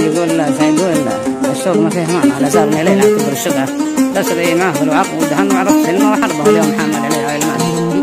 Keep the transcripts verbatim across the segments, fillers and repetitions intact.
يقول لا فيقول لا الشوق ما فيه معنى لا زارني ليلة كبر الشقة تسري معه الوعق ودهن وعرف سلمة وحربه اليوم حمل عليها المال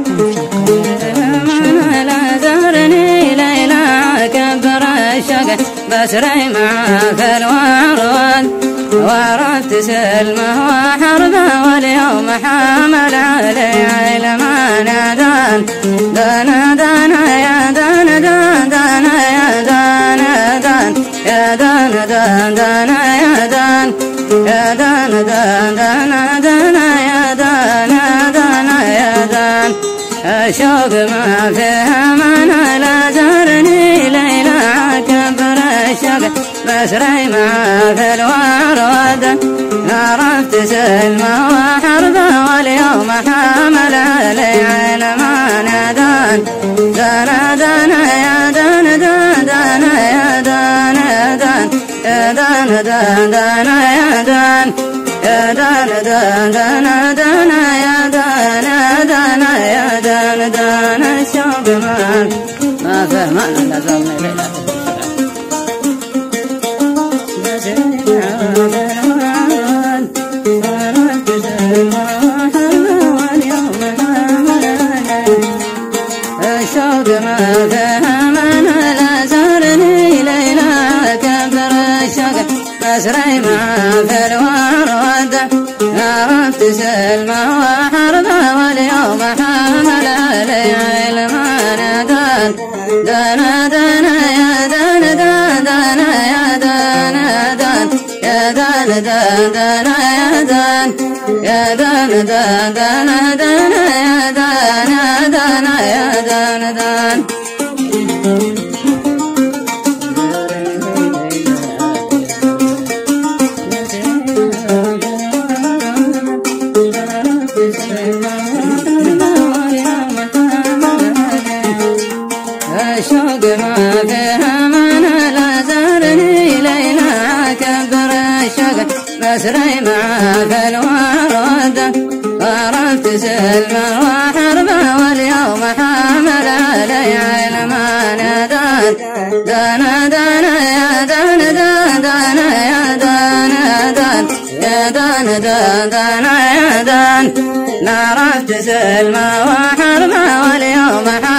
لا زارني ليلة كبر الشقة بسري معه الورود وعرفت سلمه وحربه واليوم حمل عليها المال دان دان دان يا دان دان دان يا دان دان يا دان دان دان يا دان يا دان دان دان دان يا دان دان يا دان الشوق ما فيه معنى لا زارني ليلة كبر الشوق بسري معاه في الورود عرفت سلمه وحربه واليوم حمل علي علمان دان دان دان يا دان دان دان يا دان دان يا دان دان دان يا دان يا دان دان دان دان يا دان دان يا دان دان الشوق ما ما فيه معنى لا زالني ليلة الشوق ما فيه معنى لا زارني ليلة كبر الشوق بسري معاه في الورود عرفت سلمه وحربه واليوم حمل علي المال دان دان دان يا دان دان دان يا دان دان يا دان دان دان يا دان يا دان دان دان دان يا دان دان يا دان دان الشوق ما فيه معنى لا زارني ليلة كبر الشوق بسري معاه في الورود عرفت سلمه وحربه واليوم حمل علي علمان دان دان دان يا دان دان دان يا دان دان يا دان دان دان يا دان عرفت سلمه وحربه واليوم حمل